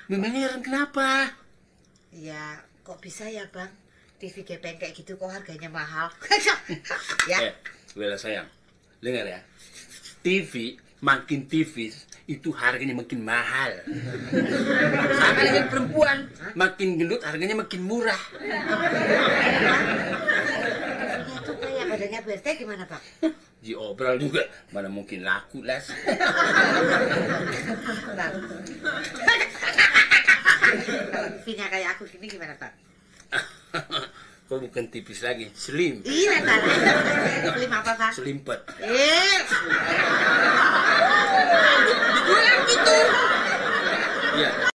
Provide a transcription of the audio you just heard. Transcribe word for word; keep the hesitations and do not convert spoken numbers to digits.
Memangnya heran kenapa? Ya, kok bisa ya bang? T V gepeng kayak gitu kok harganya mahal? Ya. Eh, Bella sayang, dengar ya. T V makin tipis itu harganya makin mahal. Sama dengan perempuan, makin gendut harganya makin murah. Itu kayak badannya B R T gimana bang? Diobral juga, mana mungkin laku las. Bang. Kalau T V-nya kayak aku gini gimana bang? Kok bukan tipis lagi, slim. Iya salah. Slim apa bang? Selimpet. Eh. Dijual gitu. Iya.